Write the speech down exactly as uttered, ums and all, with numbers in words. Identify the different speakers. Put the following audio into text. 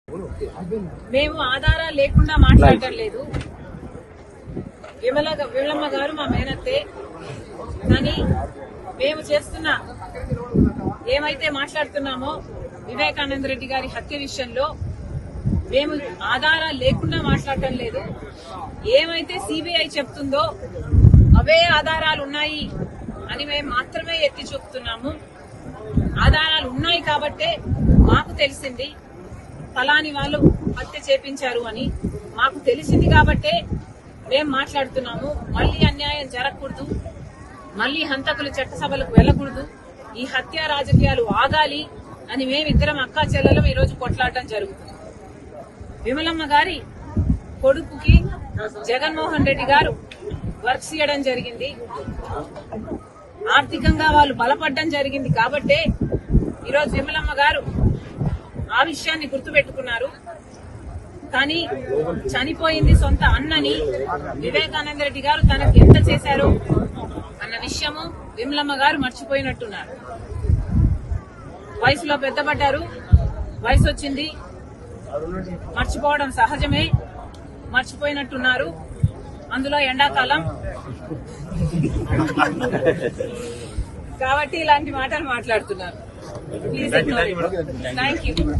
Speaker 1: మేము ఆధారాలు లేకుండా మాట్లాడటం లేదు. విమల విమలమ్మ గారు మా మేనత్తే, కానీ మేము చేస్తున్న ఏమైతే మాట్లాడుతున్నామో వివేకానంద రెడ్డి గారి హత్య విషయంలో మేము ఆధారాలు లేకుండా మాట్లాడటం లేదు. ఏమైతే సిబిఐ చెప్తుందో అవే ఆధారాలు ఉన్నాయి అని మేము మాత్రమే ఎత్తి చూపుతున్నాము. ఆధారాలు ఉన్నాయి కాబట్టే మాకు తెలిసింది ఫలాని వాళ్ళు హత్య చేపించారు అని మాకు తెలిసింది కాబట్టే మేము మాట్లాడుతున్నాము. మళ్లీ అన్యాయం జరగకూడదు, మళ్లీ హంతకులు చట్టసభలకు వెళ్లకూడదు, ఈ హత్య రాజకీయాలు ఆగాలి అని మేమిద్దరం అక్కా చెల్లెలం ఈ రోజు కొట్లాడటం జరుగుతుంది. విమలమ్మ గారి కొడుకుకి జగన్మోహన్ రెడ్డి గారు వర్క్స్ ఇవ్వడం జరిగింది, ఆర్థికంగా వాళ్ళు బలపడడం జరిగింది కాబట్టే ఈరోజు విమలమ్మ గారు ఆ విషయాన్ని గుర్తుపెట్టుకున్నారు. కానీ చనిపోయింది సొంత అన్నని వివేకానంద రెడ్డి గారు తనకు ఎంత చేశారో అన్న విషయము విమలమ్మ గారు మర్చిపోయినట్టున్నారు. వయసులో పెద్దపడ్డారు, వయసు వచ్చింది, మర్చిపోవడం సహజమే, మర్చిపోయినట్టున్నారు. అందులో ఎండాకాలం కాబట్టి ఇలాంటి మాటలు మాట్లాడుతున్నారు. Please thank you.